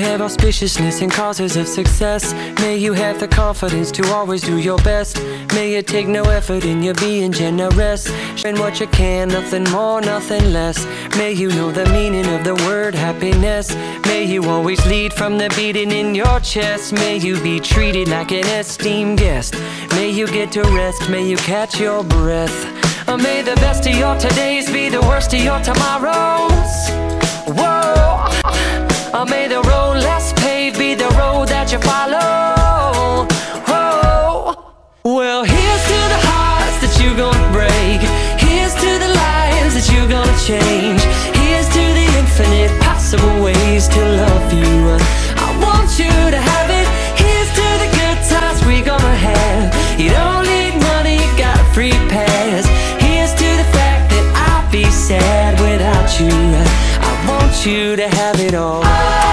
have auspiciousness and causes of success. May you have the confidence to always do your best. May you take no effort in your being generous. Spend what you can, nothing more, nothing less. May you know the meaning of the word happiness. May you always lead from the beating in your chest. May you be treated like an esteemed guest. May you get to rest, may you catch your breath. May the best of your todays be the worst of your tomorrows. Whoa. May the road less paved be the road that you follow. Whoa. Well, here's to the hearts that you're gonna break. Here's to the lives that you're gonna change. Here's to the infinite possible ways to love you. I want you to have it. Here's to the good times we're gonna have. You don't need money, you got a free pass. Here's to the fact that I'll be sad without you. I want you to have it all.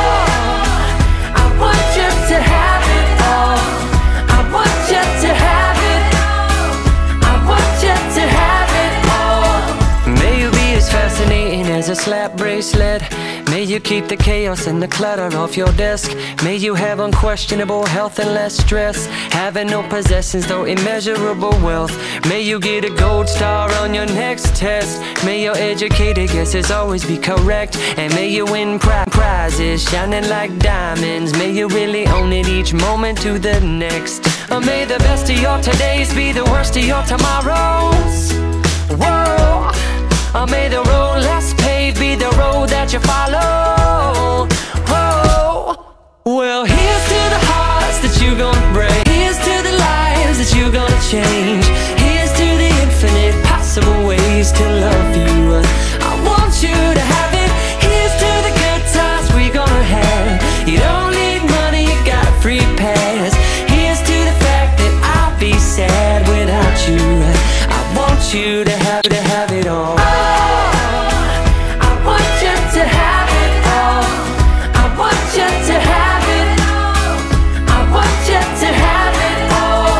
I want you to have it all. I want you to have it. I want you to have it all. May you be as fascinating as a slap bracelet. May you keep the chaos and the clutter off your desk. May you have unquestionable health and less stress. Having no possessions though immeasurable wealth. May you get a gold star on your next test. May your educated guesses always be correct. And may you win prizes shining like diamonds. May you really own it each moment to the next. May the best of your todays be the worst of your tomorrows. Whoa. May the road less paved be the road that you follow. Whoa. Well, here's to the hearts that you're gonna break. Here's to the lives that you're gonna change. Here's to the infinite possible ways to love you. I want you to have it. Here's to the good times we're gonna have. You don't need money, you got a free pass. Here's to the fact that I'll be sad without you. I want you to have it all. To have it all. I want you to have it. I want you to have it all.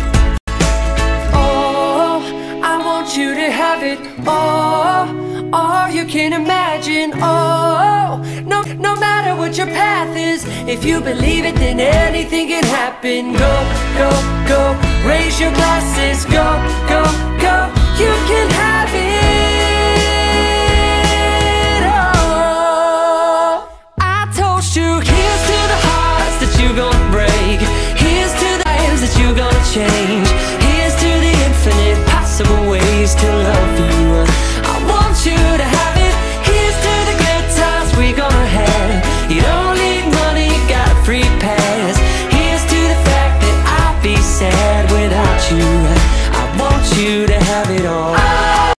Oh, I want you to have it all. All you can imagine. Oh, no matter what your path is, if you believe it, then anything can happen. Go, go, go. Raise your glasses. Go, go, go. You can have it. Here's to the hearts that you're gonna break. Here's to the lives that you're gonna change.